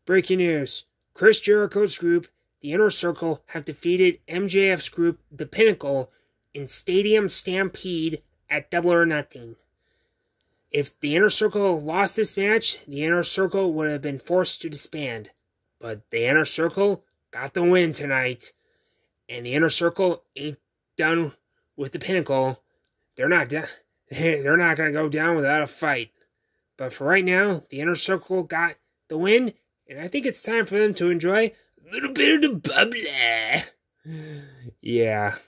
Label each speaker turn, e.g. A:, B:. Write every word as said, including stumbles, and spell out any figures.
A: Breaking news. Chris Jericho's group, the Inner Circle, have defeated M J F's group, the Pinnacle, in Stadium Stampede at Double or Nothing. If the Inner Circle lost this match, the Inner Circle would have been forced to disband. But the Inner Circle got the win tonight. And the Inner Circle ain't done with the Pinnacle. They're not done. They're not going to go down without a fight. But for right now, the Inner Circle got the win. And I think it's time for them to enjoy a little bit of the bubbly. Yeah.